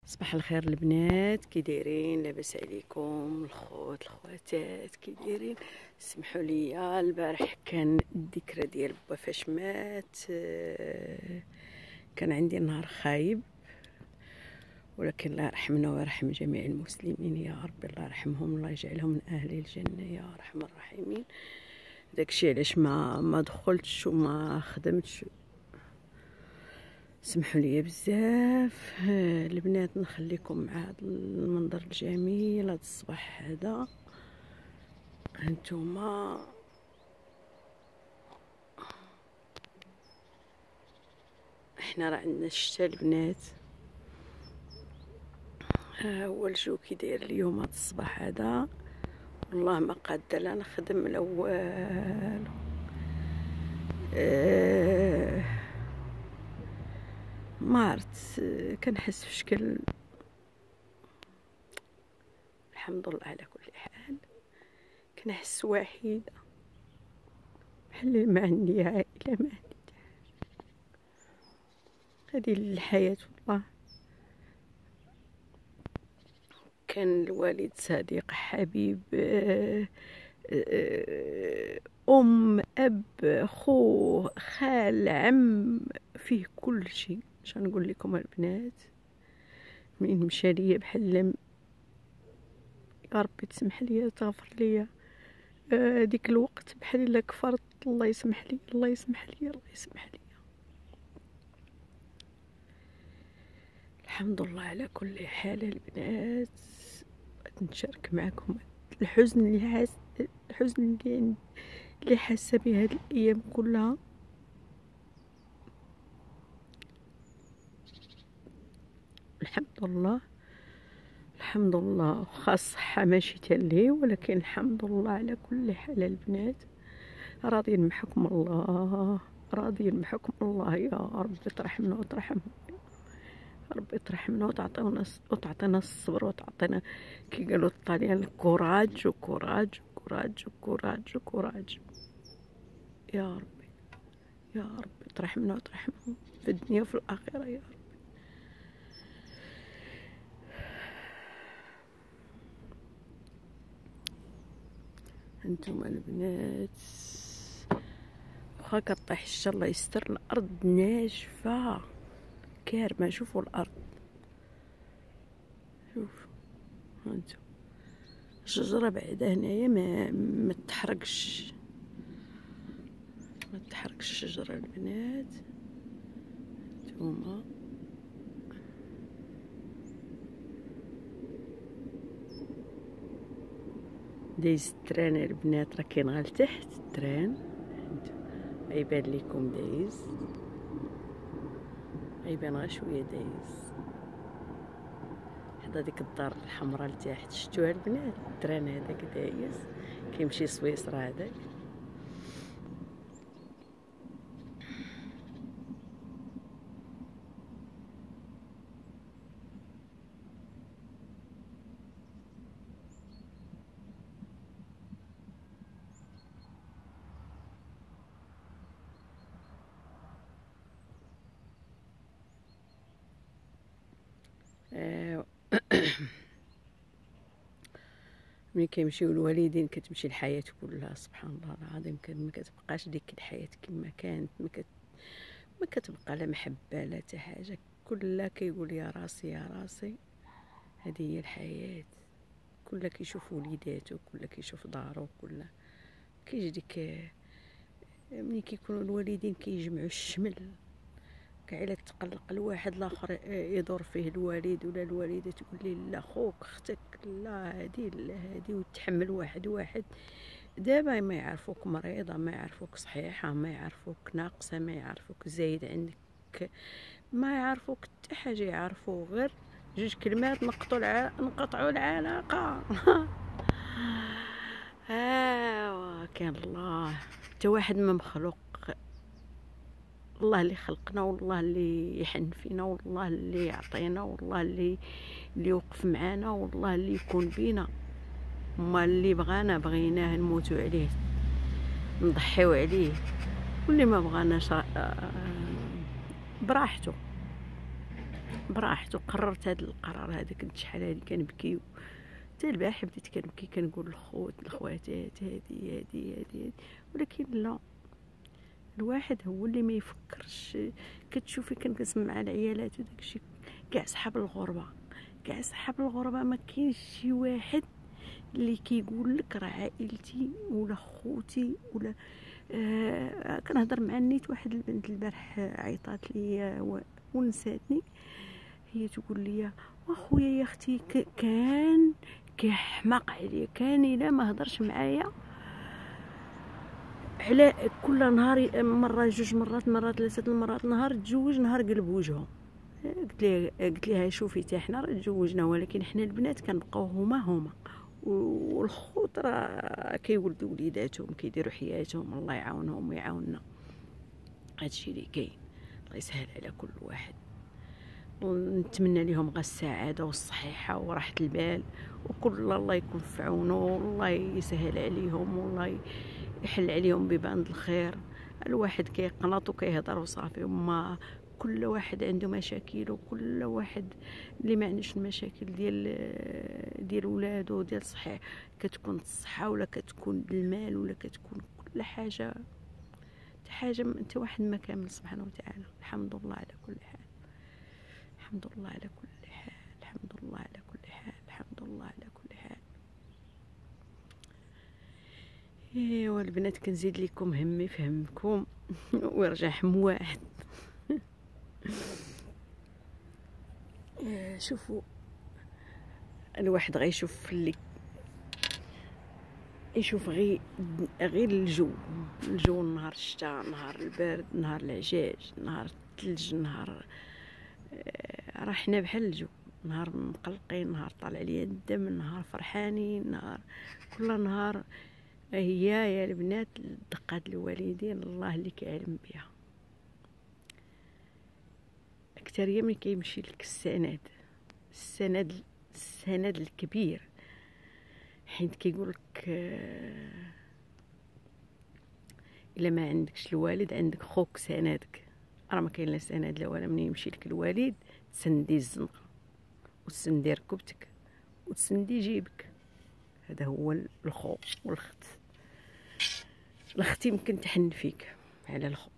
صباح الخير البنات، كي دايرين؟ لاباس عليكم الخوت الخواتات؟ كي دايرين؟ سمحوا لي، البارح كان الذكرى ديال با فاش مات. كان عندي نهار خايب، ولكن الله يرحمنا ويرحم جميع المسلمين يا رب. الله يرحمهم، الله يجعلهم من اهل الجنه يا ارحم الراحمين. داكشي علاش ما دخلتش وما خدمتش. سمحوا لي بزاف البنات، نخليكم مع هذا المنظر الجميل هذا الصباح هذا. هانتوما احنا راه عندنا الشتا البنات. ها هو الجو كي داير اليوم هذا الصباح هذا. والله ما قادة لا نخدم لا والو. ما عرفت، كنحس في شكل. الحمد لله على كل حال. كنحس وحيدة، بحال ما عندي عائلة، ما عندي هذه الحياة. والله كان الوالد صديق حبيب، أم، أب، خو، خال، عم، فيه كل شيء. شنو نقول لكم البنات؟ منين مشى ليا بحال يا ربي تسمح لي تغفر لي. ديك الوقت بحال الا كفرت. الله يسمح لي، الله يسمح لي، الله يسمح لي. الحمد لله على كل حال البنات. نشارك معكم الحزن الحزن اللي حاسه به هاد الايام كلها. الحمد لله، الحمد لله. واخا الصحه ماشي تالي، ولكن الحمد لله على كل حال البنات. راضيين بحكم الله، راضيين بحكم الله. يا رب ترحمنا وترحمهم، ربي ترحمنا وتعطينا الصبر، وتعطينا كي قالوا الطاليان كوراج وكوراج وكوراج وكوراج وكوراج. يا ربي، يا ربي ترحمنا وترحمهم في الدنيا وفي الآخرة يا رب. انتم البنات واخا كطيح الشتا الله يستر، الأرض ناشفة كارمة. شوفوا الأرض، شوف هانتو الشجرة بعدا هنايا ما تحرقش، ما تحرقش الشجرة البنات. نتوما دايز التران البنات، راه كاين غير لتحت التران. غيبان ليكم دايز، غيبان غير شويه دايز حدا ديك الدار الحمراء لتحت. شفتوها البنات؟ التران هذاك دايز كيمشي سويسرا هذاك. ملي كيمشيو الوالدين كتمشي الحياة كلها. سبحان الله العظيم. ما كتبقاش ديك الحياة كما كانت. ما كتبقى لا محبة لا حتى حاجة. كلها كيقول يا راسي يا راسي. هذه هي الحياة. كلها كيشوف وليداتو، كلها كيشوف دارو، كلها كيجي ديك ملي كيكونوا الوالدين كيجمعوا الشمل. كاع الا تقلق الواحد الاخر يدور فيه الوالد ولا الوالده، تقول لي لا خوك اختك لا هادي لا هادي، وتحمل واحد. دابا ما يعرفوك مريضه، ما يعرفوك صحيحه، ما يعرفوك ناقصه، ما يعرفوك زايد عندك، ما يعرفوك حتى حاجه. يعرفوا غير جوج كلمات: نقطعوا العلاقه. كان الله حتى واحد ما مخلوق. الله اللي خلقنا، والله اللي يحن فينا، والله اللي يعطينا، والله اللي يوقف معانا، والله اللي يكون بينا. وما اللي بغانا بغيناه، نموتوا عليه، نضحيو عليه. واللي ما بغاناش براحته. براحته. قررت هذا القرار هذا. كنت شحال هادي كنبكي، حتى البارح بديت كنبكي كنقول الخواتات هادي، ولكن لا، الواحد هو اللي ما يفكرش. كتشوفي كنسمع العيالات وداكشي، كاع صحاب الغربه ما كاينش شي واحد اللي كيقول لك راه عائلتي ولا خوتي ولا كنهضر مع نيت واحد البنت البارح عيطات لي ونساتني، هي تقول لي واخويا يا اختي كان كيحماق عليا، كان الا ما هضرش معايا على كل نهار مره جوج مرات ثلاثه المرات، نهار تزوج نهار قلب وجهه. قلت لها شوفي حتى حنا راه تزوجنا، ولكن حنا البنات كنبقاو هما والخوت راه كيولدوا وليداتهم كيديروا حياتهم، الله يعاونهم ويعاوننا. هادشي اللي كاين. الله يسهل على كل واحد، ونتمنى لهم غير السعاده والصحيحه وراحه البال، وكل الله يكون في عونه، والله يسهل عليهم، والله يحل عليهم بباند الخير. الواحد كيقنط وكيهضر وصافي، وما كل واحد عنده مشاكل، وكل واحد اللي ما عندوش المشاكل ديال ولادو ديال صحيح، كتكون الصحه ولا كتكون المال ولا كتكون كل حاجه، حتى واحد ما كامل سبحانه وتعالى. الحمد لله على كل حال، الحمد لله على كل حال، الحمد لله على كل حال، الحمد لله على كل حال. ايوا البنات، كنزيد لكم همي في همكم ويرجع هم واحد. شوفوا، الواحد غيشوف اللي يشوف غير الجو نهار الشتاء، نهار البرد، نهار العجاج، نهار الثلج، نهار راه حنا بحال الجو، نهار مقلقين، نهار طالع ليا الدم، نهار فرحانين، نهار كل نهار. هي يا البنات دقات الوالدين الله اللي كيعلم بها. اكثريه من كيمشي لك السند الكبير، حيت كيقول لك الا ما عندكش الوالد عندك خوك سندك. راه ما كاين لا سند لا ولا. من يمشي لك الوالد تسندي الزنقه وتسندي ركبتك وتسندي جيبك. هذا هو الخو. والخت، الخت يمكن تحن فيك على الخو.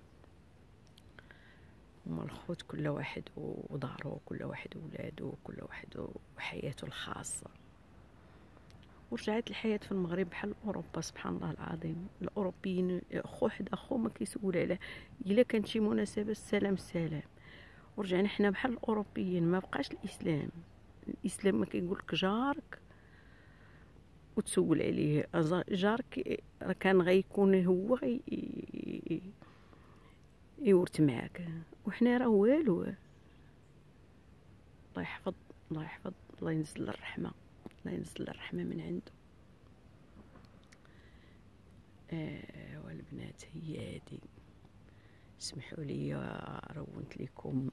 هما الخوت كل واحد ودارو، كل واحد وولادو، كل واحد وحياته الخاصه. ورجعت الحياه في المغرب بحال اوروبا، سبحان الله العظيم. الاوروبيين خو حدا خو ما كيسول عليه، الا كانت شي مناسبه السلام. ورجعنا حنا بحال الاوروبيين، ما بقاش الاسلام ما كيقولك جارك وتسول عليه. جارك راه كان غيكون هو يورث معاك، وحنا راه والو. الله يحفظ، الله يحفظ، الله ينزل الرحمه، الله ينزل الرحمه من عنده. والبنات هي هادي. اسمحوا لي رونت لكم.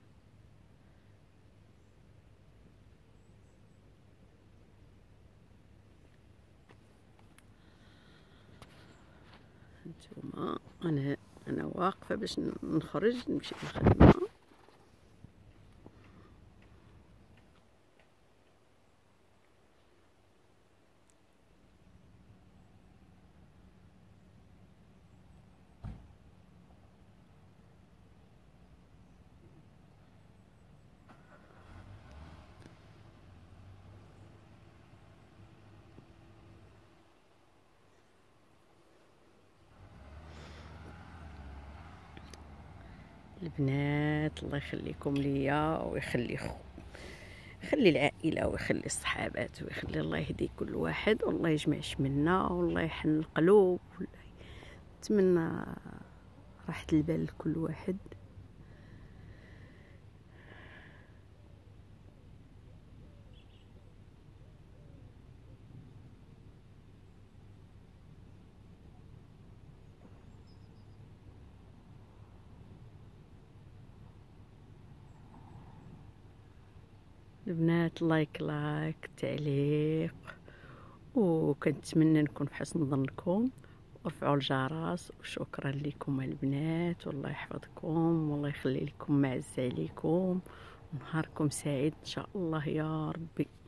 نتوما انا واقفه باش نخرج نمشي للخدمه. البنات الله يخليكم ليا ويخلي يخلي العائله ويخلي الصحابات ويخلي الله يهدي كل واحد، والله يجمع شملنا، والله يحن القلوب، نتمنى راحه البال لكل واحد. البنات لايك تعليق، وكنتمنى نكون في حسن ظنكم. ارفعوا الجرس، وشكرا لكم البنات، والله يحفظكم، والله يخلي لكم معز عليكم، نهاركم سعيد ان شاء الله يا ربي.